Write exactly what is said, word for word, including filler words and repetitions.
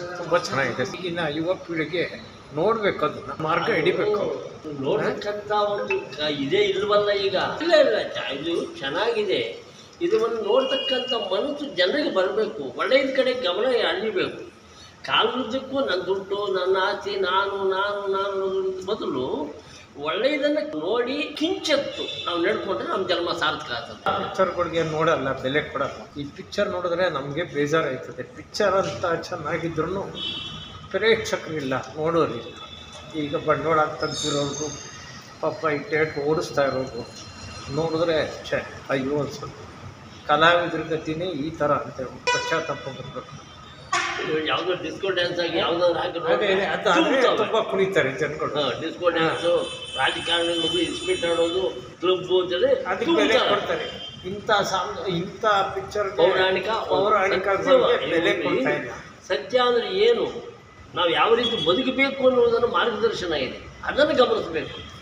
ತುಂಬ ಚೆನ್ನಾಗಿದೆ. ಈಗಿನ ಯುವ ಪೀಳಿಗೆ ನೋಡ್ಬೇಕು, ಅದನ್ನ ಮಾರ್ಗ ಹಿಡಿಬೇಕು. ನೋಡ್ಬೇಕಂತ ಒಂದು ಇದೇ ಇಲ್ವಲ್ಲ ಈಗ. ಇಲ್ಲ ಇಲ್ಲ ಇದು ಚೆನ್ನಾಗಿದೆ. ಇದನ್ನು ನೋಡ್ತಕ್ಕಂಥ ಮನಸ್ಸು ಜನರಿಗೆ ಬರಬೇಕು, ಒಳ್ಳೆಯದ ಕಡೆ ಗಮನ ಅಳಿಬೇಕು. ಕಾಲುದ್ದಕ್ಕೂ ನನ್ನ ದುಡ್ಡು, ನನ್ನ ಆಸ್ತಿ, ನಾನು ನಾನು ನಾನು ಅನ್ನೋದ್ರ ಬದಲು ಒಳ್ಳೆಯದನ್ನು ನೋಡಿ ಕಿಂಚತ್ತು ನಾವು ನಡ್ಕೊಂಡ್ರೆ ನಮ್ಮ ಜನ್ಮ ಸಾರ್ಥಕ ಆಗ್ತದೆ. ಪಿಕ್ಚರ್ಗಳಿಗೆ ನೋಡಲ್ಲ, ಬೆಲೆ ಕೊಡಲ್ಲ. ಈ ಪಿಕ್ಚರ್ ನೋಡಿದ್ರೆ ನಮಗೆ ಬೇಜಾರಾಯ್ತದೆ. ಪಿಕ್ಚರ್ ಅಂತ ಚೆನ್ನಾಗಿದ್ರು ಪ್ರೇಕ್ಷಕರಿಲ್ಲ, ನೋಡೋರಿಲ್ಲ. ಈಗ ಬಂಡವಾಳ ತೆಗ್ದಿರೋರ್ಗು ಪಾಪ ಈ ಥಿಯೇಟ್ರ್ ಓಡಿಸ್ತಾ ಇರೋದು ನೋಡಿದ್ರೆ ಛೆ ಅಯ್ಯೋ ಅನ್ಸುತ್ತೆ. ಕಲಾವಿದ್ರ ಗತಿನೇ ಈ ಥರ ಅಂತೇಳಿ ಪಶ್ಚಾತ್ತಾಪ ಬರಬೇಕು. ಯಾವುದೋ ಡಿಸ್ಕೋ ಡ್ಯಾನ್ಸ್ ಆಗಿ ಯಾವುದಾದ್ರು ಹಾಕಿ ತುಂಬ ಕುಣಿತಾರೆ ಜನಗಳು. ಡಿಸ್ಕೋ ಡ್ಯಾನ್ಸು, ರಾಜಕಾರಣಿಗಳು ಇಸ್ಪೀಟ್ ಆಡೋದು, ಕ್ಲಬ್ಬು ಅಂತೇಳಿ ಅದಕ್ಕೆ ಬೆಲೆ ಕೊಡ್ತಾರೆ. ಇಂಥ ಸಾಮ್ ಇಂಥ ಪಿಕ್ಚರ್ ಪೌರಾಣಿಕ ಪೌರಾಣಿಕ ಬೆಲೆ ಕೊಡ್ತಾ ಇಲ್ಲ. ಸತ್ಯ ಅಂದರೆ ಏನು, ನಾವು ಯಾವ ರೀತಿ ಬದುಕಬೇಕು ಅನ್ನೋದನ್ನು ಮಾರ್ಗದರ್ಶನ ಇದೆ, ಅದನ್ನು ಗಮನಿಸಬೇಕು.